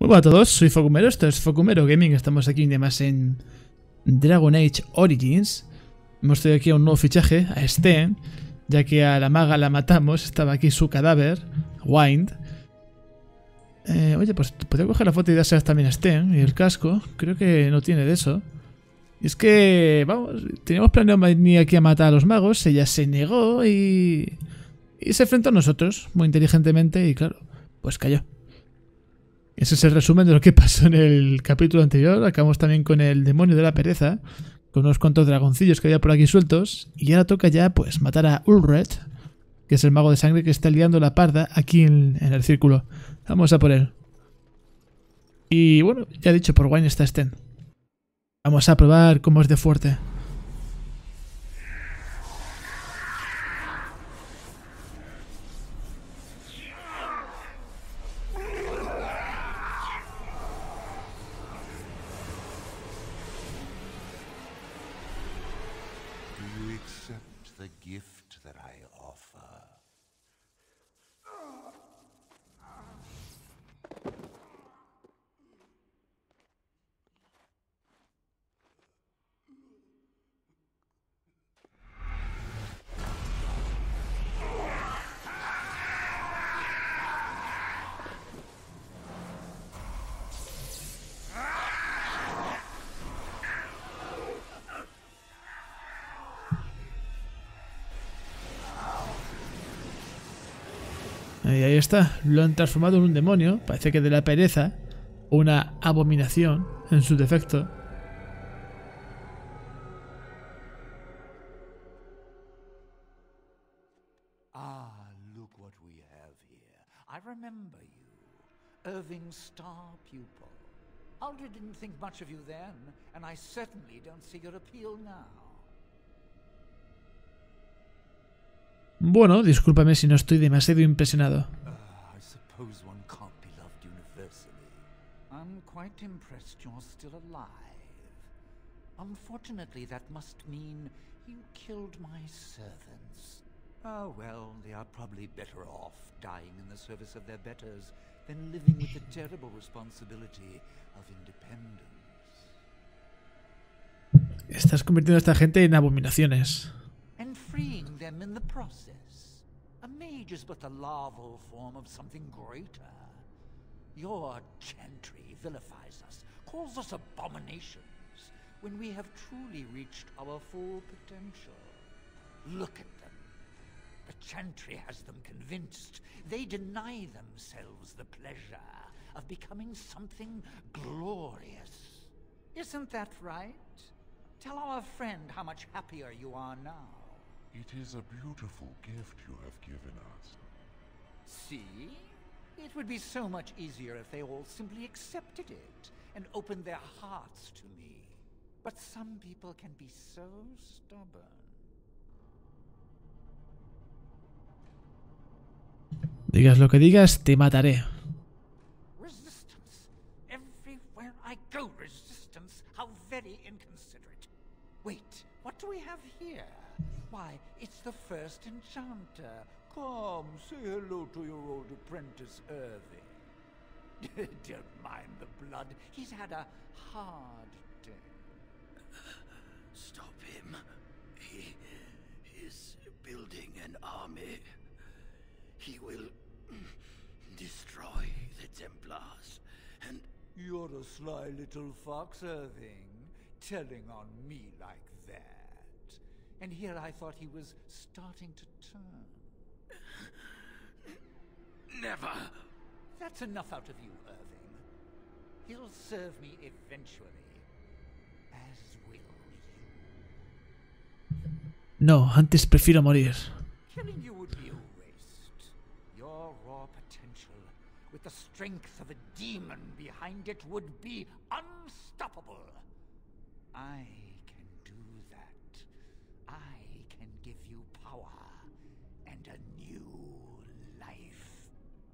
Hola a todos, soy Focumero, esto es Focumero Gaming, estamos aquí además en Dragon Age Origins. Hemos traído aquí a un nuevo fichaje, a Sten, ya que a la maga la matamos, estaba aquí su cadáver, Wind. Oye, pues podría coger la foto y dársela también a Sten, y el casco, creo que no tiene de eso. Y es que, vamos, teníamos planeado venir aquí a matar a los magos, ella se negó y se enfrentó a nosotros, muy inteligentemente, y claro, pues cayó. Ese es el resumen de lo que pasó en el capítulo anterior. Acabamos también con el demonio de la pereza, con unos cuantos dragoncillos que había por aquí sueltos. Y ahora toca ya pues matar a Ulred, que es el mago de sangre que está liando la parda aquí en el círculo. Vamos a por él. Y bueno, ya he dicho, por Wine está Sten. Vamos a probar cómo es de fuerte. Y ahí está, lo han transformado en un demonio, parece que de la pereza, una abominación en su defecto. Ah, look what we have here. I remember you, Irving's star pupil. Aldred didn't think much of you then, and I certainly don't see your appeal now. Bueno, discúlpame si no estoy demasiado impresionado. I suppose one can't be loved universally. I'm quite impressed you're still alive. Unfortunately, that must mean you killed my servants. Oh well, they are probably better off dying in the service of their betters than living with the terrible responsibility of independence. Estás convirtiendo a esta gente en abominaciones. And freeing them in the process. A mage is but the larval form of something greater. Your chantry vilifies us, calls us abominations, when we have truly reached our full potential. Look at them. The chantry has them convinced. They deny themselves the pleasure of becoming something glorious. Isn't that right? Tell our friend how much happier you are now. It is a beautiful gift you have given us. See? It would be so much easier if they all simply accepted it and opened their hearts to me. But some people can be so stubborn. Digas lo que digas, te mataré. Resistance. Everywhere I go, resistance. How very inconsiderate. Wait, what do we have here? Why, it's the first enchanter. Come, say hello to your old apprentice, Irving. Don't mind the blood. He's had a hard day. Stop him. He is building an army. He will destroy the Templars, and... You're a sly little fox, Irving, telling on me like that. And here I thought he was starting to turn. Never! That's enough out of you, Irving. He'll serve me eventually. As will you. No, antes prefiero morir. Killing you would be a waste. Your raw potential, with the strength of a demon behind it, would be unstoppable. I can do that. I can give you power and a new life.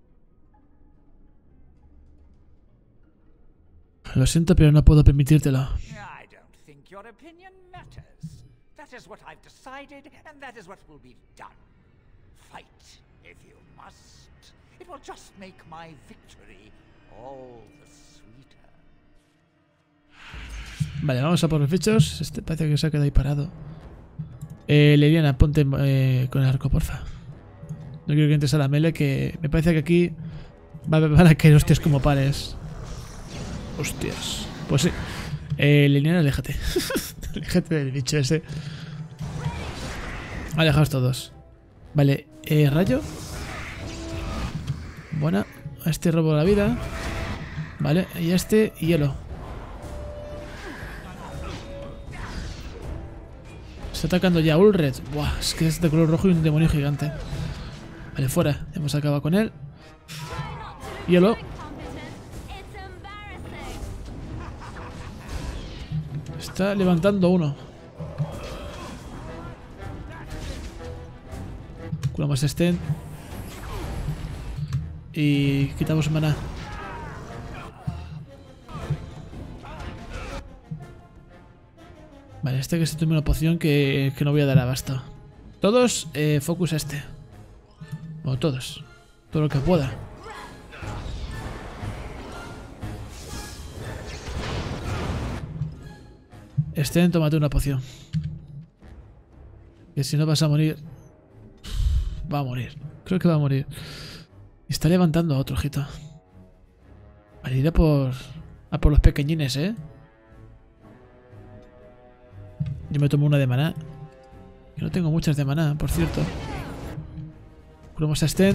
Lo siento, pero no puedo permitírtelo. I don't think your opinion matters. That is what I've decided, and that is what will be done. Fight, if you must. It will just make my victory all the Vale, vamos a por los bichos. Este parece que se ha quedado ahí parado. Leliana, ponte con el arco, porfa. No quiero que entres a la melee, que me parece que aquí van a caer hostias como pares. Hostias. Pues sí. Leliana, aléjate. Aléjate del bicho ese. Alejaos todos. Vale, rayo. Buena. A este robo la vida. Vale, y a este hielo. Está atacando ya Ulred. Buah, es que es de color rojo y un demonio gigante. Vale, fuera. Hemos acabado con él. Hielo. Está levantando uno. Curamos este. Y quitamos maná. Vale, este que se tome una poción que no voy a dar abasto. Todos, focus a este. O todos. Todo lo que pueda. Sten, tómate una poción. Que si no vas a morir. Va a morir. Creo que va a morir. Y está levantando a otro ojito. Vale, ir a por los pequeñines, ¿eh? Yo me tomo una de maná. Que no tengo muchas de maná, por cierto. Curamos a Sten.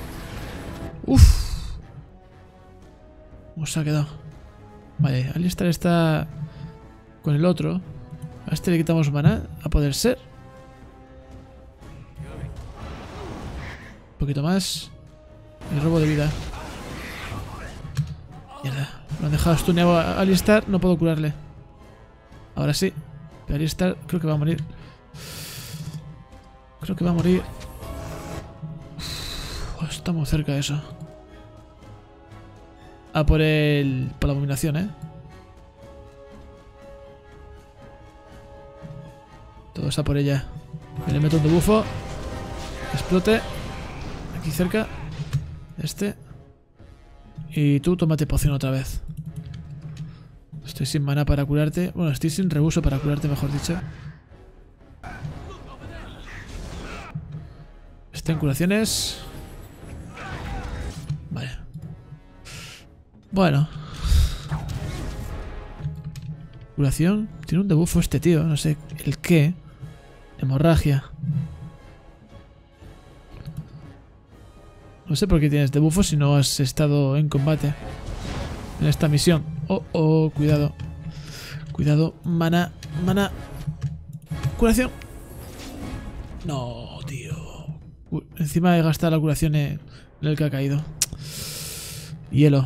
Uff. ¿Cómo se ha quedado? Vale, Alistar está con el otro. A este le quitamos maná, a poder ser. Un poquito más. El robo de vida. Mierda. Lo han dejado stuneado a Alistar. No puedo curarle. Ahora sí. Pero Alistar creo que va a morir. Creo que va a morir. Uf, está muy cerca de eso. A por la abominación, ¿eh? Todos a por ella. Me le meto un debufo. Explote. Aquí cerca. Este. Y tú tómate poción otra vez. Estoy sin maná para curarte. Bueno, estoy sin reuso para curarte, mejor dicho. Está en curaciones. Vale. Bueno. Curación. Tiene un debuffo este tío. No sé el qué. Hemorragia. No sé por qué tienes debuffo si no has estado en combate en esta misión. Oh, cuidado. Cuidado. Mana. Curación. No, tío. Encima he gastado la curación en el que ha caído. Hielo.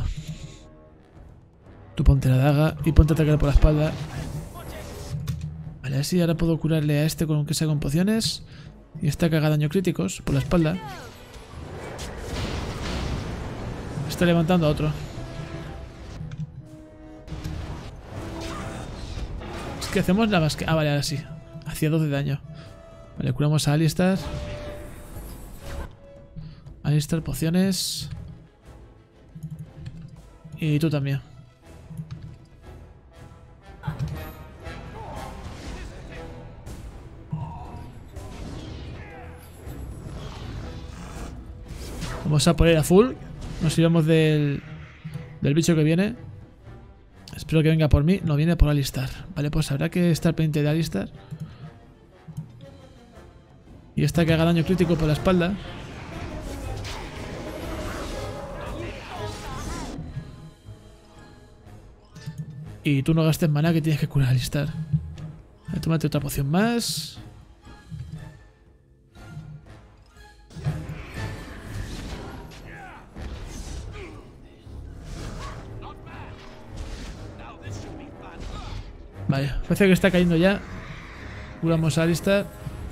Tú ponte la daga y ponte a atacar por la espalda. Vale, así ahora puedo curarle a este con que sea con pociones. Y esta que haga daño críticos por la espalda. Está levantando a otro. Es que hacemos la más que... Ah, vale, ahora sí. Hacía 2 de daño. Vale, curamos a Alistar. Alistar, pociones. Y tú también. Vamos a poner a full. Nos iremos del bicho que viene. Espero que venga por mí. No viene por Alistar. Vale, pues habrá que estar pendiente de Alistar. Y esta que haga daño crítico por la espalda. Y tú no gastes maná, que tienes que curar a Alistar. Vale, tómate otra poción más. Vale, parece que está cayendo ya. Curamos a Alistar.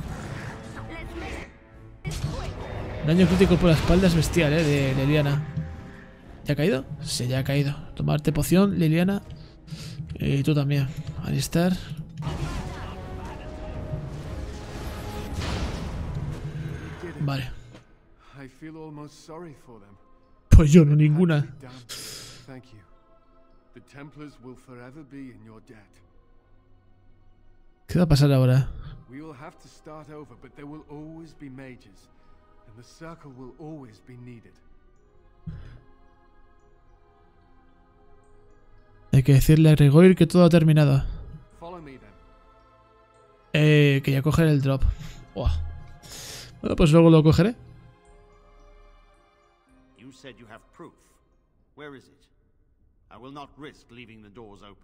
Daño crítico por la espalda es bestial, de Leliana. ¿Ya ha caído? Sí, ya ha caído. Tomarte poción, Leliana. Y tú también. Alistar. Vale. Pues yo no, ninguna. Thank you. The Templars will forever be in your debt. ¿Qué va a pasar ahora? We will have to start over, but there will always be mages, and the circle will always be needed. Hay que decirle a Gregoire que todo ha terminado. Follow me then. Quería coger el drop. Buah. Bueno, pues luego lo cogeré. You said you have proof. Where is it? I will not risk leaving the doors open.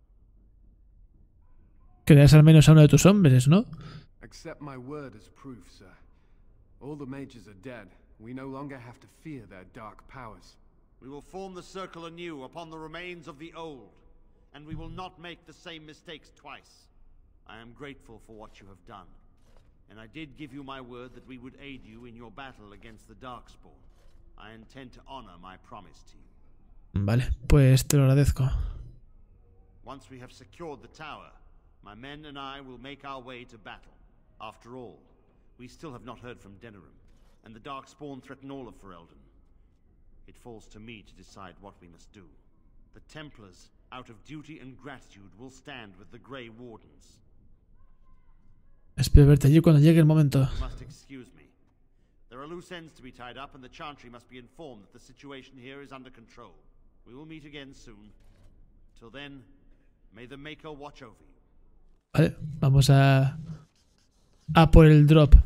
Creas al menos a uno de tus hombres, ¿no? Accept my word as proof, sir. All the mages are dead. We no longer have to fear their dark powers. We will form the circle anew upon the remains of the old, and we will not make the same mistakes twice. I am grateful for what you have done, and I did give you my word that we would aid you in your battle against the Darkspawn. I intend to honor my promise to you. Vale, pues te lo agradezco. Once we have secured the tower, my men and I will make our way to battle. After all, we still have not heard from Denerim, and the Darkspawn threaten all of Ferelden. It falls to me to decide what we must do. The Templars, out of duty and gratitude, will stand with the Grey Wardens. Espero verte allí cuando llegue el momento. You must excuse me. There are loose ends to be tied up, and the Chantry must be informed that the situation here is under control. We will meet again soon. Till then, may the Maker watch over you. Vale, vamos a por el drop.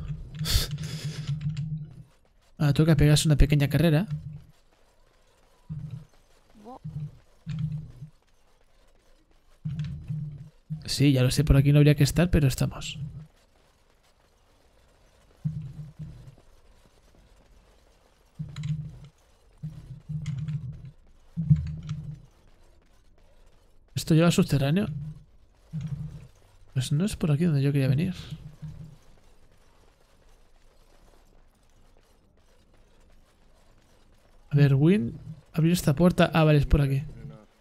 Ahora toca pegarse una pequeña carrera. Sí, ya lo sé, por aquí no habría que estar, pero estamos. ¿Esto lleva subterráneo? Pues no es por aquí donde yo quería venir. A ver, Wynne, abrir esta puerta. Ah, vale, es por aquí.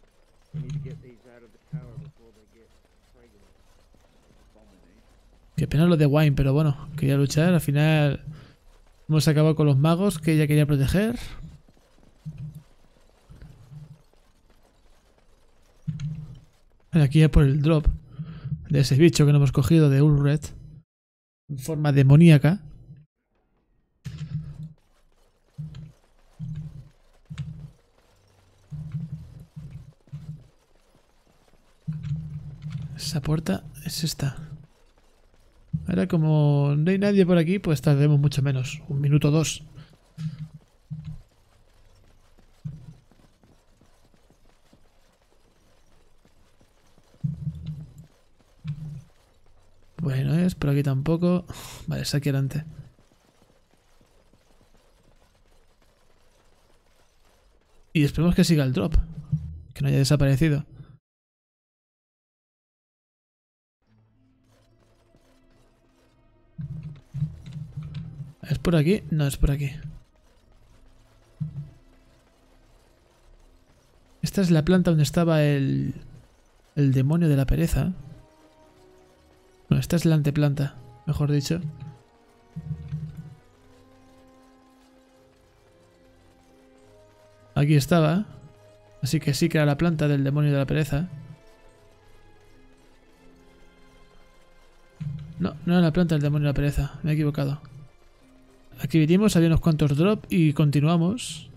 Qué pena lo de Wine, pero bueno, quería luchar. Al final hemos acabado con los magos que ella quería proteger. Vale, aquí ya por el drop de ese bicho que no hemos cogido de Ulred en forma demoníaca. Esa puerta es esta. Ahora como no hay nadie por aquí, pues tardemos mucho menos. 1 minuto o 2. Bueno, es por aquí tampoco. Vale, es aquí adelante. Y esperemos que siga el drop. Que no haya desaparecido. ¿Es por aquí? No, es por aquí. Esta es la planta donde estaba el demonio de la pereza. No, esta es la anteplanta, mejor dicho. Aquí estaba. Así que sí que era la planta del demonio de la pereza. No, no era la planta del demonio de la pereza. Me he equivocado. Aquí vinimos, había unos cuantos drop y continuamos.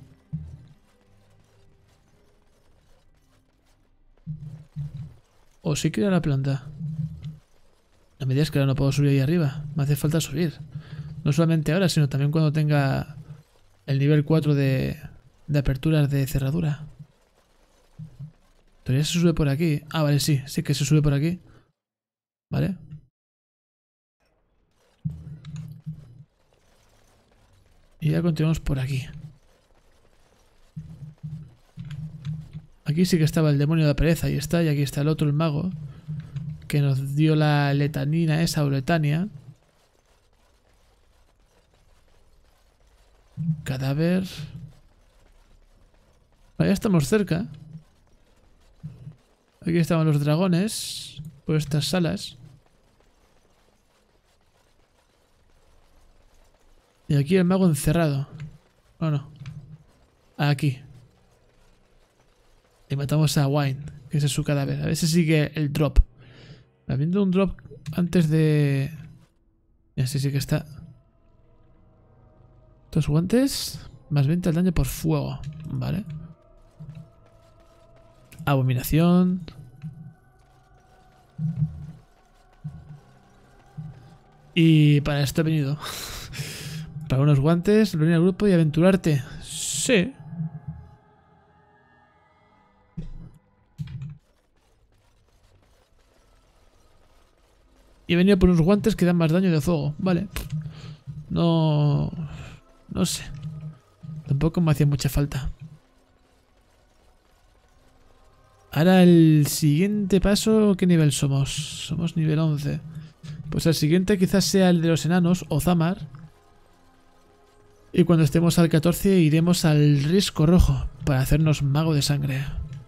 O sí que era la planta. No me digas que ahora no puedo subir ahí arriba. Me hace falta subir. No solamente ahora, sino también cuando tenga el nivel 4 de aperturas de cerradura. Todavía se sube por aquí. Ah, vale, sí. Sí que se sube por aquí. Vale. Y ya continuamos por aquí. Aquí sí que estaba el demonio de la pereza. Ahí está. Y aquí está el otro, el mago. Que nos dio la letanina esa o letania. Cadáver. Ya estamos cerca. Aquí estaban los dragones. Por estas salas. Y aquí el mago encerrado. Oh, no. Aquí. Y matamos a Wine, que ese es su cadáver. A ver si sigue el drop. Habiendo un drop antes de... Y así sí que está. Estos guantes. Más 20 al daño por fuego. Vale. Abominación. Y para esto he venido. Para unos guantes, reunir al grupo y aventurarte. Sí. Y he venido por unos guantes que dan más daño de fuego. Vale. No... No sé. Tampoco me hacía mucha falta. Ahora el siguiente paso... ¿Qué nivel somos? Somos nivel 11. Pues el siguiente quizás sea el de los enanos o Zamar. Y cuando estemos al 14 iremos al Risco Rojo para hacernos mago de sangre.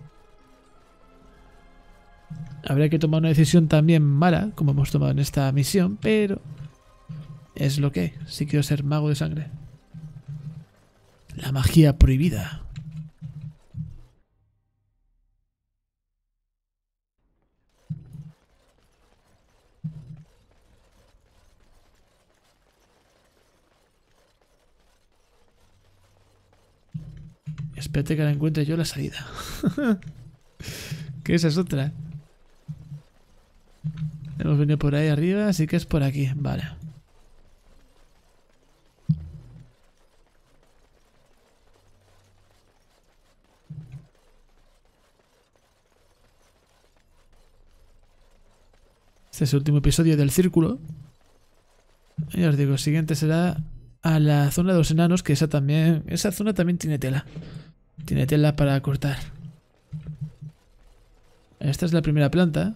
Habría que tomar una decisión también mala, como hemos tomado en esta misión, pero es lo que hay. Si quiero ser mago de sangre. La magia prohibida. Espérate que ahora encuentre yo la salida. Que esa es otra. Hemos venido por ahí arriba, así que es por aquí. Vale. Este es el último episodio del círculo. Y os digo, el siguiente será a la zona de los enanos, que esa zona también tiene tela. Tiene tela para cortar. Esta es la primera planta.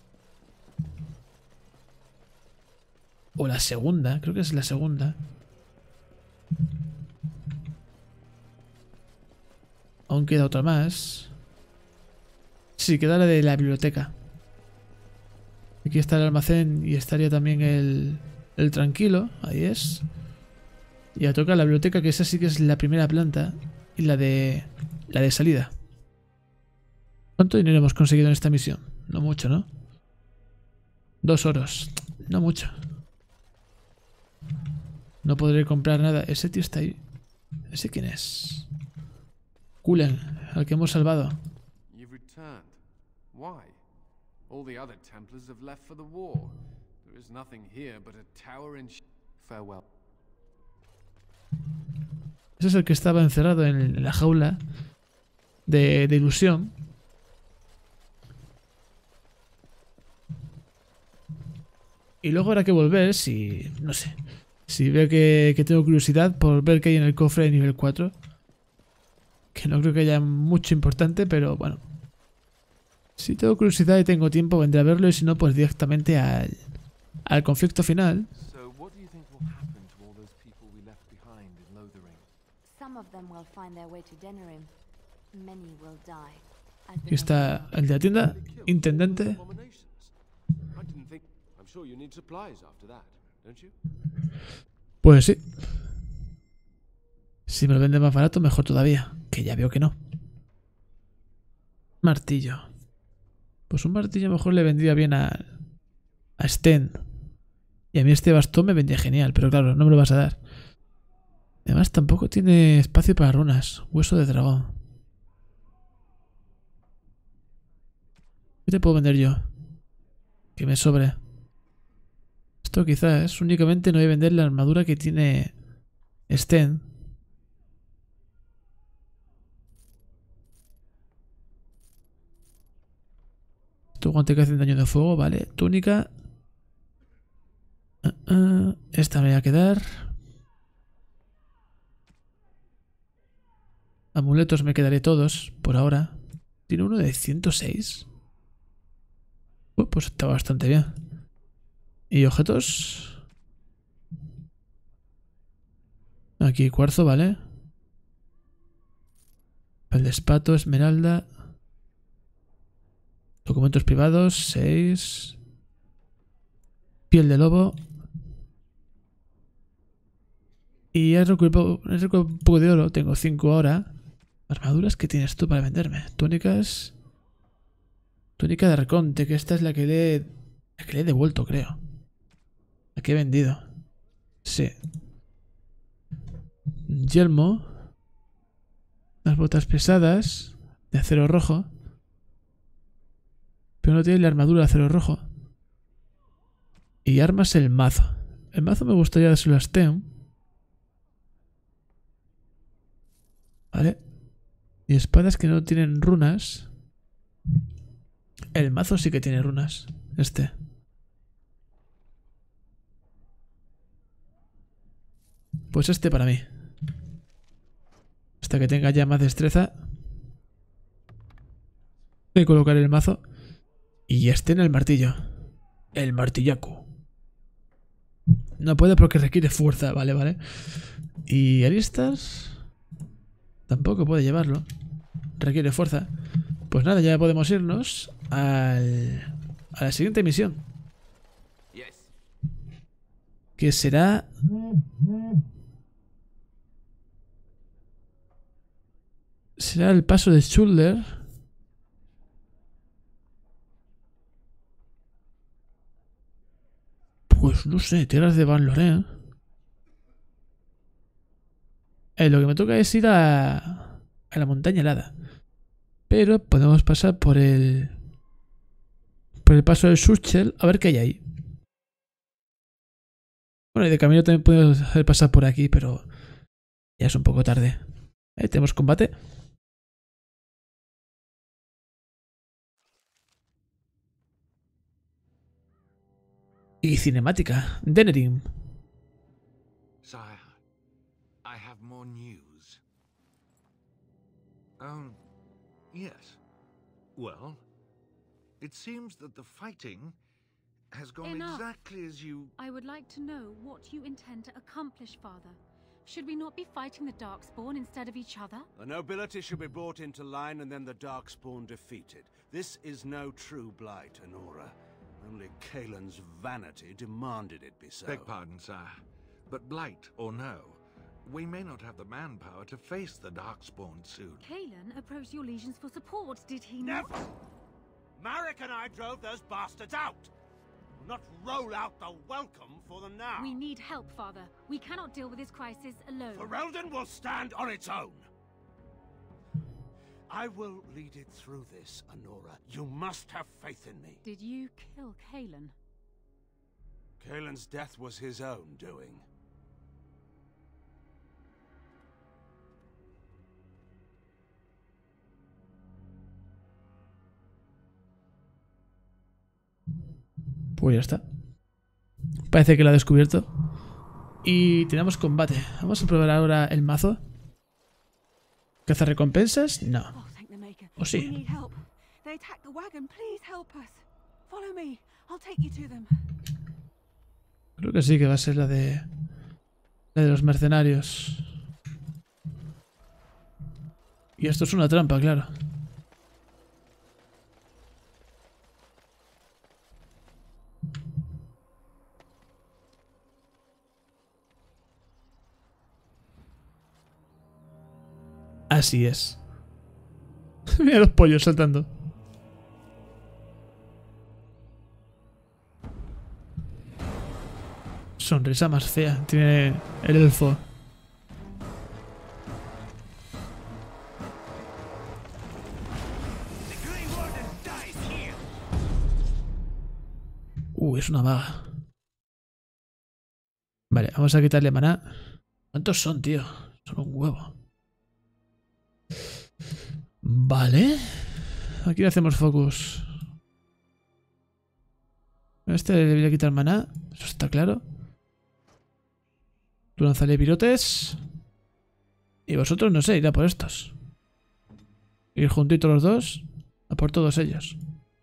O la segunda, creo que es la segunda. Aún queda otra más. Sí, queda la de la biblioteca. Aquí está el almacén y estaría también el tranquilo. Ahí es. Y ya toca la biblioteca, que esa sí que es la primera planta. Y la de salida. ¿Cuánto dinero hemos conseguido en esta misión? No mucho, ¿no? 2 oros. No mucho. No podré comprar nada. Ese tío está ahí. ¿Ese quién es? Kulen, al que hemos salvado. You've returned. Why? All the other Templars have left for the war. There is nothing here but a tower in farewell. Ese es el que estaba encerrado en la jaula de ilusión. Y luego habrá que volver si... no sé. Si veo que tengo curiosidad por ver qué hay en el cofre de nivel 4. Que no creo que haya mucho importante, pero bueno. Si tengo curiosidad y tengo tiempo, vendré a verlo. Y si no, pues directamente al conflicto final. Aquí está el de la tienda, intendente. Pues sí. Si me lo vende más barato, mejor todavía. Que ya veo que no. Martillo. Pues un martillo mejor le vendría bien a Sten. Y a mí este bastón me vendría genial, pero claro, no me lo vas a dar. Además tampoco tiene espacio para runas. Hueso de dragón. ¿Qué te puedo vender yo? Que me sobre. Esto quizás únicamente no voy a vender la armadura que tiene Sten. Tu guante que hace daño de fuego, vale. Túnica. Esta me voy a quedar. Amuletos me quedaré todos, por ahora. Tiene uno de 106. Pues está bastante bien. ¿Y objetos? Aquí cuarzo, vale. El de espato, esmeralda. Documentos privados, 6. Piel de lobo. Y he recuperado un poco de oro. Tengo 5 ahora. Armaduras, ¿qué tienes tú para venderme? Túnicas. Túnica de arconte, que esta es la que Es que le he devuelto, creo. Aquí he vendido. Sí. Yelmo. Las botas pesadas. De acero rojo. Pero no tiene la armadura de acero rojo. Y armas el mazo. El mazo me gustaría dárselo a Sten. Vale. Y espadas que no tienen runas. El mazo sí que tiene runas. Este. Pues este para mí. Hasta que tenga ya más destreza. Voy a colocar el mazo. Y este en el martillo. El martillaco. No puede porque requiere fuerza. Vale, vale. Y aristas. Tampoco puede llevarlo. Requiere fuerza. Pues nada, ya podemos irnos a la siguiente misión. Que será... Será el paso de Shoulder. Pues no sé, tierras de Van Loren. Lo que me toca es ir a la montaña helada. Pero podemos pasar por el paso del Suchel a ver qué hay ahí. Bueno, y de camino también podemos pasar por aquí, pero ya es un poco tarde. Ahí tenemos combate. Y cinemática. Denerim. Sire, I have more news. Yes. Well, it seems that the fighting has gone Enough. exactly as you... I would like to know what you intend to accomplish, Father. Should we not be fighting the Darkspawn instead of each other? The nobility should be brought into line and then the Darkspawn defeated. This is no true blight, Anora. Only Kaelin's vanity demanded it be so. Beg pardon, sire. But blight or no, we may not have the manpower to face the Darkspawn soon. Kaelin approached your legions for support, did he not? Never! Marek and I drove those bastards out! We'll not roll out the welcome for them now. We need help, Father. We cannot deal with this crisis alone. Ferelden will stand on its own. I will lead it through this, Anora. You must have faith in me. Did you kill Kaelin? Kaelin's death was his own doing. Pues ya está. Parece que lo ha descubierto. Y tenemos combate. Vamos a probar ahora el mazo. ¿Caza recompensas? No. Oh, thank the Maker. ¿O sí? We need help. They attacked the wagon. Please help us. Follow me. I'll take you to them. Creo que sí, que va a ser la de los mercenarios. Y esto es una trampa, claro. Así es. Mira los pollos saltando. Sonrisa más fea tiene el elfo. Es una maga. Vale, vamos a quitarle maná. ¿Cuántos son, tío? Son un huevo. Vale. Aquí le hacemos focus. A este le voy a quitar maná. Eso está claro. Tú lanzale virotes. Y vosotros, no sé, ir a por estos. Ir juntitos los dos. A por todos ellos.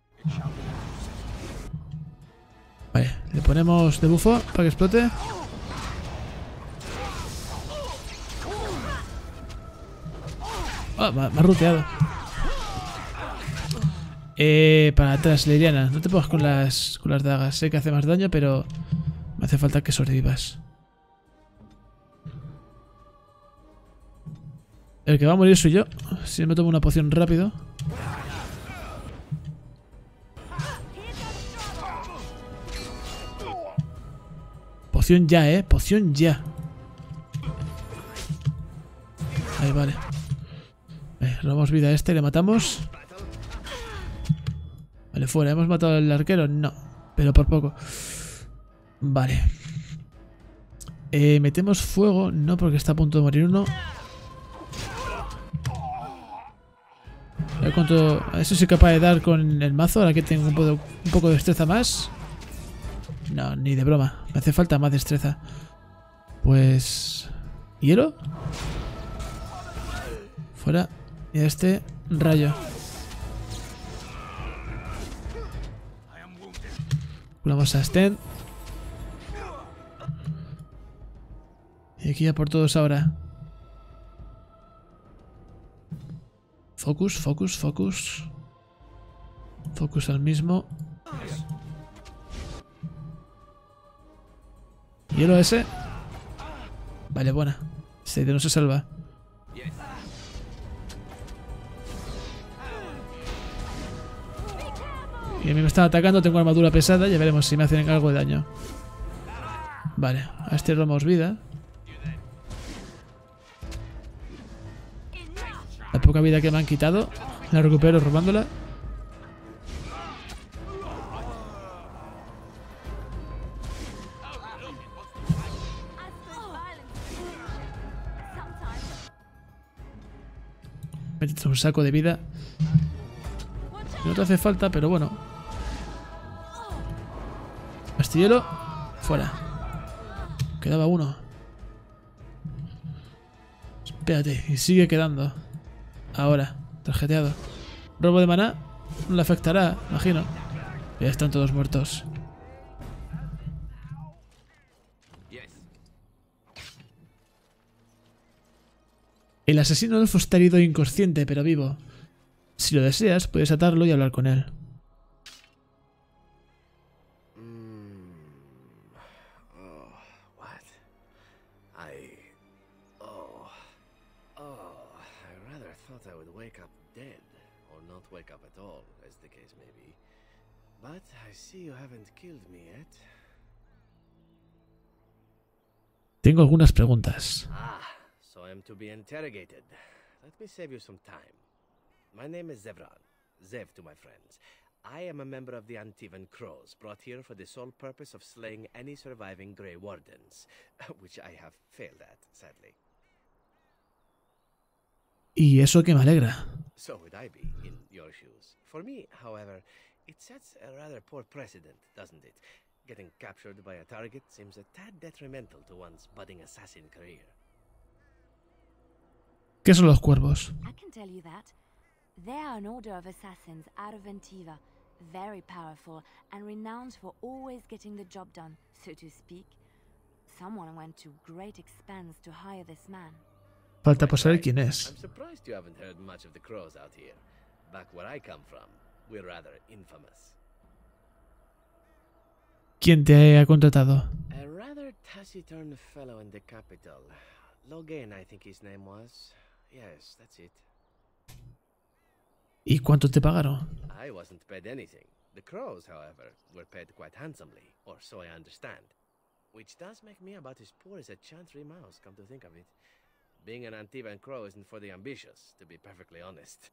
Vale, le ponemos de bufo para que explote. Ah, me ha ruteado. Para atrás, Liliana. No te pongas con las dagas. Sé que hace más daño, pero me hace falta que sobrevivas. El que va a morir soy yo. Si me tomo una poción rápido. Poción ya, poción ya. Ahí, vale. Robamos vida a este y le matamos. Vale, fuera. ¿Hemos matado al arquero? No, pero por poco. Vale. Metemos fuego. No, porque está a punto de morir uno. A ver cuánto... A ver si soy capaz de dar con el mazo. Ahora que tengo un poco de destreza más. No, ni de broma. Me hace falta más destreza. Pues... ¿Hielo? Fuera. Y este... Rayo. Curamos a Sten. Y aquí ya por todos ahora. Focus, focus, focus. Focus al mismo. Hielo ese. Vale, buena. Este no se salva. Y a mí me están atacando, tengo armadura pesada. Ya veremos si me hacen algo de daño. Vale, a este robamos vida. La poca vida que me han quitado la recupero robándola. Métete un saco de vida. No te hace falta, pero bueno. Astillero. Fuera. Quedaba uno. Espérate. Y sigue quedando. Ahora. Tarjeteado. Robo de maná. No le afectará, imagino. Ya están todos muertos. El asesino elfo está herido e inconsciente, pero vivo. Si lo deseas, puedes atarlo y hablar con él. Tengo algunas preguntas. So I'm to be interrogated. Let me save you some time. My name is Zevran. Zev to my friends. I am a member of the Antivan Crows, brought here for the sole purpose of slaying any surviving Grey Wardens, which I have failed at, sadly. Y eso que me alegra. So would I be in your shoes. For me, however, it sets a rather poor precedent, doesn't it? Getting captured by a target seems a tad detrimental to one's budding assassin career. ¿Qué son los cuervos? I can tell you that. They are an order of assassins out of Ventiva, very powerful and renowned for always getting the job done, so to speak. Someone went to great expense to hire this man. Falta por saber quién es. I'm surprised you haven't heard much of the Crows out here. Back where I come from, we're rather infamous. ¿Quién te ha contratado? A rather taciturn fellow in the capital. Logan, I think his name was. Yes, that's it. ¿Y cuánto te pagaron? I wasn't paid anything. The Crows, however, were paid quite handsomely, or so I understand. Which does make me about as poor as a Chantry mouse, come to think of it. Being an Antivan Crow isn't for the ambitious, to be perfectly honest.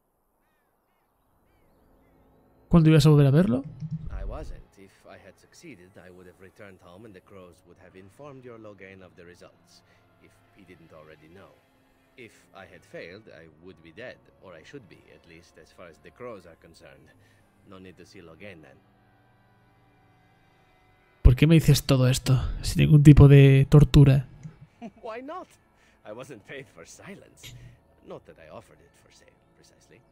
¿Cuándo ibas a volver a verlo? I wasn't. If I had succeeded, I would have returned home and the Crows would have informed your Logain of the results, if he didn't already know. If I had failed, I would be dead, or I should be, at least as far as the Crows are concerned. No need to see Logain then. ¿Por qué me dices todo esto? Sin ningún tipo de tortura. Why not? I wasn't paid for silence. Not that I offered it for sale, precisely.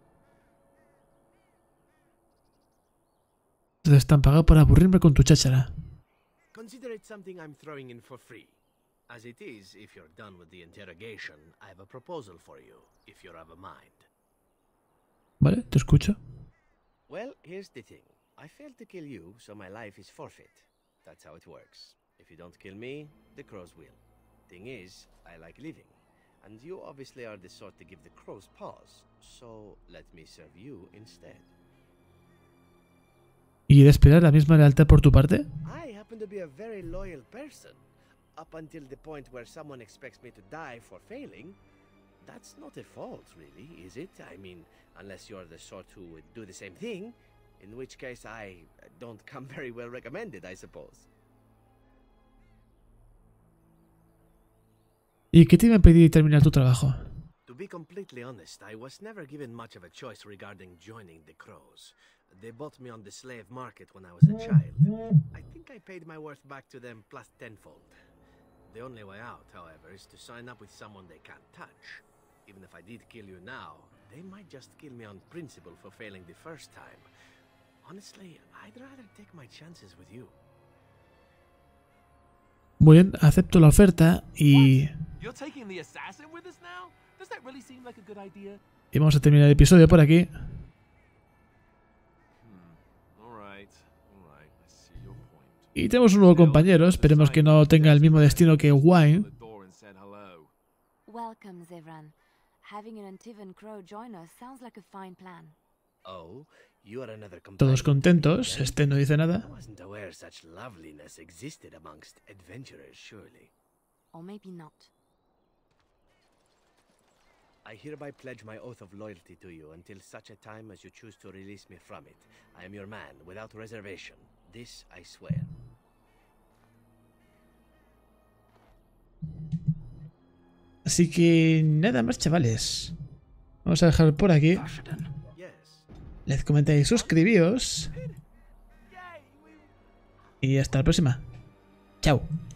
Te están pagando por aburrirme con tu cháchara. Consider it something I'm throwing in for free. As it is, if you're done with the interrogation, I have a proposal for you, if you're of a mind. Vale, te escucho. Well, here's the thing. I failed to kill you, so my life is forfeit. That's how it works. If you don't kill me, the Crows will. Thing is, I like living. And you obviously are the sort to give the Crows pause. So, let me serve you instead. ¿Y de esperar la misma lealtad por tu parte? I happen to be a very loyal person. Up until the point where someone expects me to die for failing. That's not a fault, really, is it? I mean, unless you're the sort who would do the same thing, in which case I don't come very well recommended, I suppose. ¿Y qué te iba a pedir terminar tu trabajo? To be completely honest, I was never given much of a choice regarding joining the Crows. They bought me on the slave market when I was a child. I think I paid my worth back to them plus tenfold. The only way out, however, is to sign up with someone they can't touch. Even if I did kill you now, they might just kill me on principle for failing the first time. Honestly, I'd rather take my chances with you. Muy bien, acepto la oferta y... Y vamos a terminar el episodio por aquí. Y tenemos un nuevo compañero, esperemos que no tenga el mismo destino que Wine. Welcome, Zevran. Having an Antivan Crow join us sounds like a fine plan. Oh, you are another companion. Todos contentos, este no dice nada. I wasn't aware such loveliness existed amongst adventurers, surely. Or maybe not. I hereby pledge my oath of loyalty to you until such a time as you choose to release me from it. I am your man, without reservation. This I swear. Así que nada más, chavales. Vamos a dejar por aquí. Les comentáis, suscribíos. Y hasta la próxima. Chao.